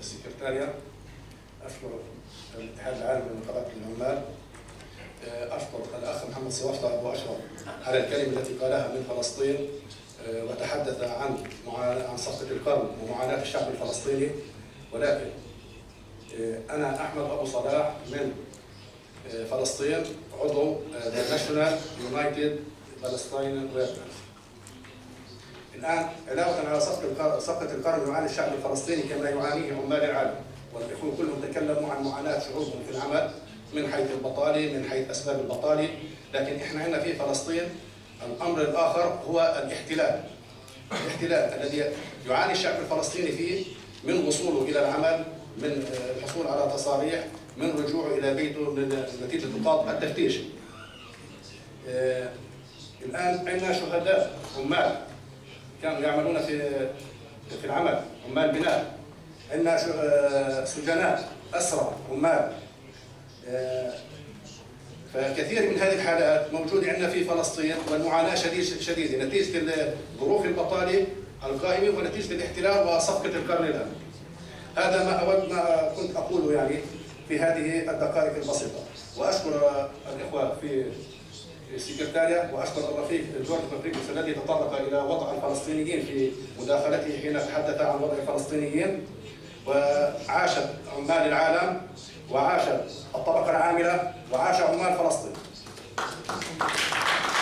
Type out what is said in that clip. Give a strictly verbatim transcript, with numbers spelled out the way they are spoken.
السكرتارية، أشكر الاتحاد العالمي لنقابات العمال، أشكر الأخ محمد صوافة أبو أشرف على الكلمة التي قالها من فلسطين وتحدث عن عن صفقة القرن ومعاناة الشعب الفلسطيني، ولكن أنا أحمد أبو صلاح من فلسطين، عضو National United Palestinian Workers. الآن علاوة على صفقة صفقة القرن يعاني الشعب الفلسطيني كما يعانيه عمال العالم، والإخوة كلهم تكلموا عن معاناة شعوبهم في العمل من حيث البطالة، من حيث أسباب البطالة، لكن إحنا عندنا في فلسطين الأمر الآخر هو الاحتلال. الاحتلال الذي يعاني الشعب الفلسطيني فيه من وصوله إلى العمل، من الحصول على تصاريح، من رجوعه إلى بيته نتيجة نقاط التفتيش. آه الآن عندنا شهداء عمال كانوا يعملون في في العمل، عمال بناء. عندنا سجناء أسرى عمال. آه فكثير من هذه الحالات موجودة عندنا في فلسطين، والمعاناة شديد شديدة نتيجة ظروف البطالة القائمة ونتيجة الاحتلال وصفقة القرن الآن. هذا ما أود ما كنت أقوله يعني في هذه الدقائق البسيطة، وأشكر الإخوة في السكرتارية، وأشكر الرفيق جورج مفريكوس الذي تطرق إلى وضع الفلسطينيين في مداخلته حين تحدث عن وضع الفلسطينيين، وعاشت عمال العالم وعاشت الطبقة العاملة وعاش عمال فلسطين.